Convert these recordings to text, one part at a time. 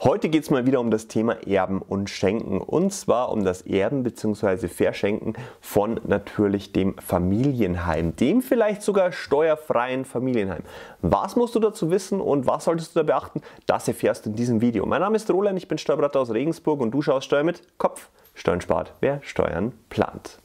Heute geht es mal wieder um das Thema Erben und Schenken, und zwar um das Erben bzw. Verschenken von natürlich dem Familienheim, dem vielleicht sogar steuerfreien Familienheim. Was musst du dazu wissen und was solltest du da beachten? Das erfährst du in diesem Video. Mein Name ist Roland, ich bin Steuerberater aus Regensburg und du schaust Steuer mit Kopf. Steuern spart, wer Steuern plant.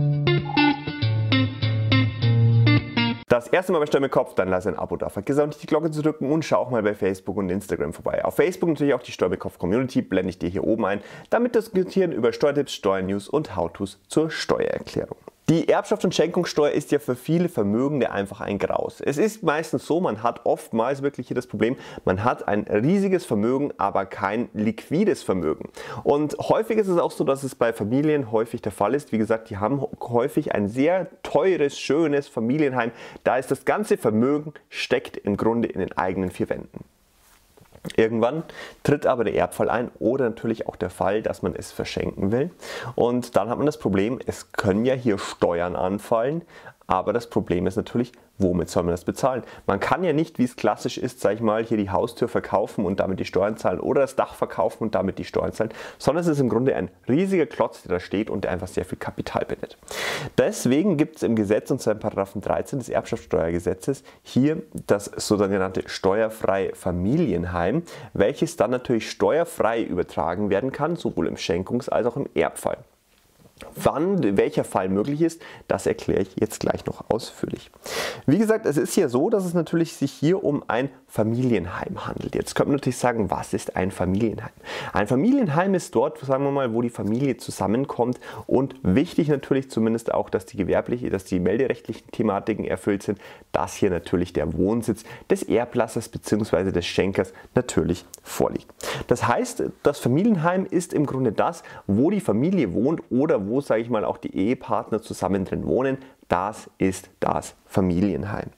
Das erste Mal bei Steuer mit Kopf, dann lass ein Abo da. Vergiss auch nicht die Glocke zu drücken und schau auch mal bei Facebook und Instagram vorbei. Auf Facebook natürlich auch die Steuer mit Kopf Community, blende ich dir hier oben ein, damit diskutieren über Steuertipps, Steuernews und How-Tos zur Steuererklärung. Die Erbschafts- und Schenkungssteuer ist ja für viele Vermögende einfach ein Graus. Es ist meistens so, man hat oftmals wirklich hier das Problem, man hat ein riesiges Vermögen, aber kein liquides Vermögen. Und häufig ist es auch so, dass es bei Familien häufig der Fall ist. Wie gesagt, die haben häufig ein sehr teures, schönes Familienheim. Da ist das ganze Vermögen steckt im Grunde in den eigenen vier Wänden. Irgendwann tritt aber der Erbfall ein oder natürlich auch der Fall, dass man es verschenken will. Und dann hat man das Problem, es können ja hier Steuern anfallen, aber das Problem ist natürlich, womit soll man das bezahlen? Man kann ja nicht, wie es klassisch ist, sage ich mal, hier die Haustür verkaufen und damit die Steuern zahlen oder das Dach verkaufen und damit die Steuern zahlen, sondern es ist im Grunde ein riesiger Klotz, der da steht und der einfach sehr viel Kapital bindet. Deswegen gibt es im Gesetz, und zwar in § 13 des Erbschaftssteuergesetzes, hier das sogenannte steuerfreie Familienheim, welches dann natürlich steuerfrei übertragen werden kann, sowohl im Schenkungs- als auch im Erbfall. Wann welcher Fall möglich ist, das erkläre ich jetzt gleich noch ausführlich. Wie gesagt, es ist ja so, dass es natürlich sich hier um ein Familienheim handelt. Jetzt könnte man natürlich sagen, was ist ein Familienheim? Ein Familienheim ist dort, sagen wir mal, wo die Familie zusammenkommt, und wichtig natürlich zumindest auch, dass die melderechtlichen Thematiken erfüllt sind, dass hier natürlich der Wohnsitz des Erblassers bzw. des Schenkers natürlich vorliegt. Das heißt, das Familienheim ist im Grunde das, wo die Familie wohnt oder wo, sage ich mal, auch die Ehepartner zusammen drin wohnen. Das ist das Familienheim.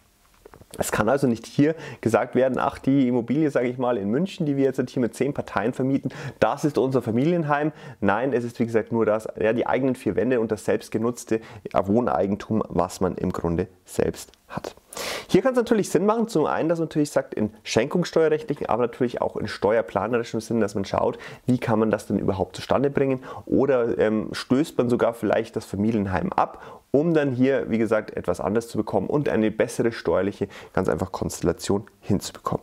Es kann also nicht hier gesagt werden, ach, die Immobilie, sage ich mal, in München, die wir jetzt hier mit 10 Parteien vermieten, das ist unser Familienheim. Nein, es ist wie gesagt nur das, ja, die eigenen vier Wände und das selbstgenutzte Wohneigentum, was man im Grunde selbst hat. Hier kann es natürlich Sinn machen, zum einen, dass man natürlich sagt, in schenkungssteuerrechtlichen, aber natürlich auch in steuerplanerischem Sinn, dass man schaut, wie kann man das denn überhaupt zustande bringen, oder stößt man sogar vielleicht das Familienheim ab, um dann hier, wie gesagt, etwas anderes zu bekommen und eine bessere steuerliche, ganz einfach Konstellation hinzubekommen.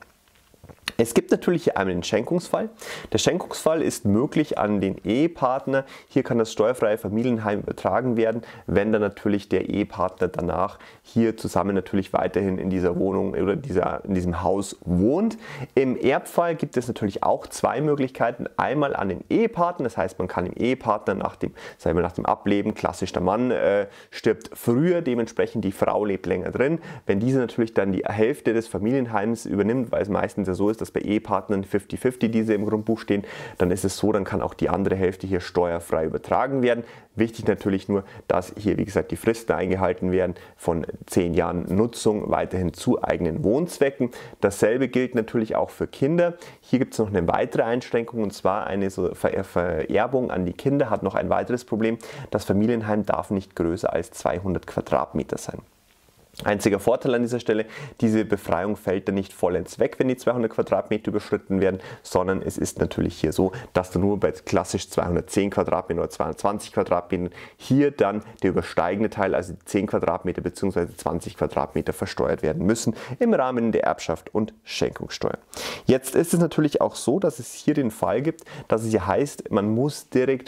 Es gibt natürlich hier einmal den Schenkungsfall. Der Schenkungsfall ist möglich an den Ehepartner. Hier kann das steuerfreie Familienheim übertragen werden, wenn dann natürlich der Ehepartner danach hier zusammen natürlich weiterhin in dieser Wohnung oder in diesem Haus wohnt. Im Erbfall gibt es natürlich auch zwei Möglichkeiten. Einmal an den Ehepartner, das heißt, man kann dem Ehepartner nach dem Ableben, klassisch der Mann stirbt früher, dementsprechend die Frau lebt länger drin. Wenn diese natürlich dann die Hälfte des Familienheims übernimmt, weil es meistens ja so ist, dass bei Ehepartnern 50-50 diese im Grundbuch stehen, dann ist es so, dann kann auch die andere Hälfte hier steuerfrei übertragen werden. Wichtig natürlich nur, dass hier, wie gesagt, die Fristen eingehalten werden von 10 Jahren Nutzung weiterhin zu eigenen Wohnzwecken. Dasselbe gilt natürlich auch für Kinder. Hier gibt es noch eine weitere Einschränkung, und zwar eine Vererbung an die Kinder hat noch ein weiteres Problem. Das Familienheim darf nicht größer als 200 Quadratmeter sein. Einziger Vorteil an dieser Stelle, diese Befreiung fällt dann nicht vollends weg, wenn die 200 Quadratmeter überschritten werden, sondern es ist natürlich hier so, dass du nur bei klassisch 210 Quadratmeter oder 220 Quadratmetern hier dann der übersteigende Teil, also 10 Quadratmeter bzw. 20 Quadratmeter versteuert werden müssen im Rahmen der Erbschaft und Schenkungssteuer. Jetzt ist es natürlich auch so, dass es hier den Fall gibt, dass es ja heißt, man muss direkt,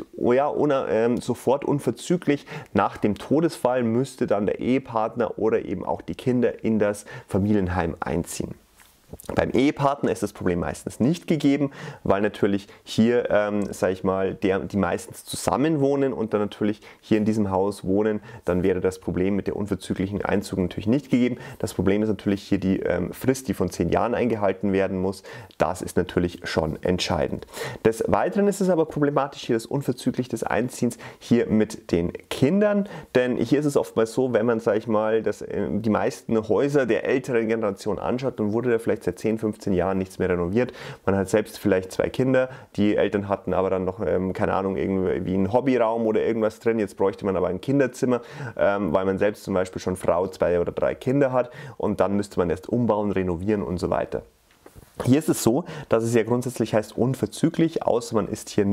sofort unverzüglich nach dem Todesfall müsste dann der Ehepartner oder eben auch die Kinder in das Familienheim einziehen. Beim Ehepartner ist das Problem meistens nicht gegeben, weil natürlich hier, sage ich mal, die meistens zusammen wohnen und dann natürlich hier in diesem Haus wohnen, dann wäre das Problem mit der unverzüglichen Einzug natürlich nicht gegeben. Das Problem ist natürlich hier die Frist, die von 10 Jahren eingehalten werden muss. Das ist natürlich schon entscheidend. Des Weiteren ist es aber problematisch hier das unverzüglich des Einziehens hier mit den Kindern, denn hier ist es oftmals so, wenn man, sage ich mal, die meisten Häuser der älteren Generation anschaut, dann wurde da vielleicht seit 10, 15 Jahren nichts mehr renoviert. Man hat selbst vielleicht 2 Kinder, die Eltern hatten aber dann noch, keine Ahnung, irgendwie einen Hobbyraum oder irgendwas drin. Jetzt bräuchte man aber ein Kinderzimmer, weil man selbst zum Beispiel schon Frau, 2 oder 3 Kinder hat, und dann müsste man erst umbauen, renovieren und so weiter. Hier ist es so, dass es ja grundsätzlich heißt unverzüglich, außer man ist hier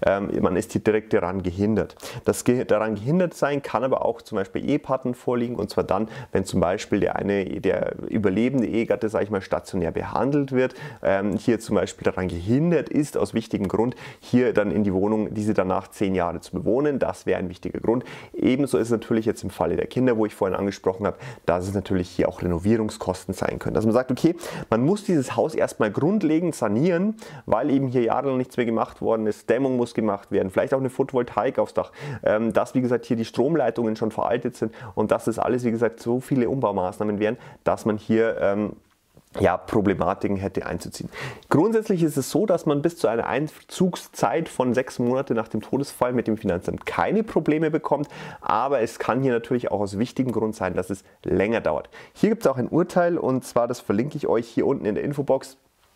direkt daran gehindert. Das daran gehindert sein kann aber auch zum Beispiel Ehepatten vorliegen, und zwar dann, wenn zum Beispiel der überlebende Ehegatte, sage ich mal, stationär behandelt wird, hier zum Beispiel daran gehindert ist, aus wichtigem Grund, hier dann in die Wohnung diese danach 10 Jahre zu bewohnen. Das wäre ein wichtiger Grund. Ebenso ist es natürlich jetzt im Falle der Kinder, wo ich vorhin angesprochen habe, dass es natürlich hier auch Renovierungskosten sein können. Dass man sagt, okay, man muss dieses Haus erstmal grundlegend sanieren, weil eben hier jahrelang nichts mehr gemacht worden ist. Dämmung muss gemacht werden, vielleicht auch eine Photovoltaik aufs Dach, dass wie gesagt hier die Stromleitungen schon veraltet sind und dass das alles wie gesagt so viele Umbaumaßnahmen wären, dass man hier Problematiken hätte einzuziehen. Grundsätzlich ist es so, dass man bis zu einer Einzugszeit von 6 Monate nach dem Todesfall mit dem Finanzamt keine Probleme bekommt, aber es kann hier natürlich auch aus wichtigem Grund sein, dass es länger dauert. Hier gibt es auch ein Urteil, und zwar, das verlinke ich euch hier unten in der Infobox,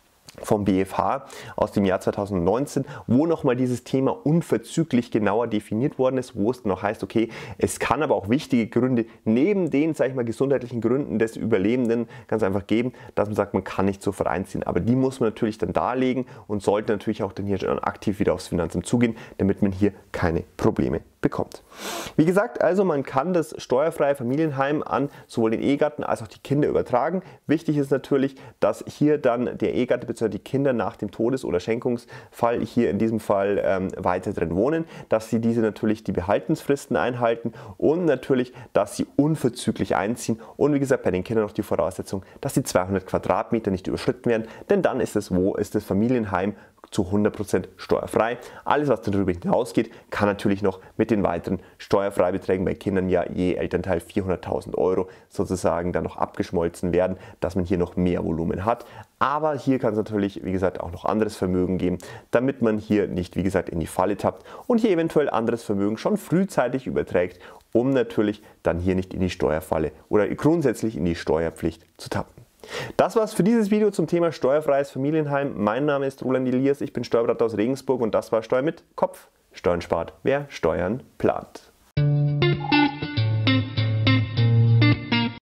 vom BfH aus dem Jahr 2019, wo nochmal dieses Thema unverzüglich genauer definiert worden ist, wo es dann noch heißt, okay, es kann aber auch wichtige Gründe neben den, sage ich mal, gesundheitlichen Gründen des Überlebenden ganz einfach geben, dass man sagt, man kann nicht sofort einziehen. Aber die muss man natürlich dann darlegen und sollte natürlich auch dann hier schon aktiv wieder aufs Finanzamt zugehen, damit man hier keine Probleme bekommt. Wie gesagt, also man kann das steuerfreie Familienheim an sowohl den Ehegatten als auch die Kinder übertragen. Wichtig ist natürlich, dass hier dann der Ehegatte bzw. die Kinder nach dem Todes- oder Schenkungsfall hier in diesem Fall weiter drin wohnen, dass sie diese natürlich die Behaltensfristen einhalten und natürlich, dass sie unverzüglich einziehen, und wie gesagt bei den Kindern noch die Voraussetzung, dass die 200 Quadratmeter nicht überschritten werden, denn dann ist das Familienheim zu 100% steuerfrei. Alles, was darüber hinausgeht, kann natürlich noch mit den weiteren Steuerfreibeträgen bei Kindern ja je Elternteil 400.000 Euro sozusagen dann noch abgeschmolzen werden, dass man hier noch mehr Volumen hat. Aber hier kann es natürlich, wie gesagt, auch noch anderes Vermögen geben, damit man hier nicht, wie gesagt, in die Falle tappt und hier eventuell anderes Vermögen schon frühzeitig überträgt, um natürlich dann hier nicht in die Steuerfalle oder grundsätzlich in die Steuerpflicht zu tappen. Das war's für dieses Video zum Thema steuerfreies Familienheim. Mein Name ist Roland Elias, ich bin Steuerberater aus Regensburg und das war Steuer mit Kopf. Steuern spart, wer Steuern plant.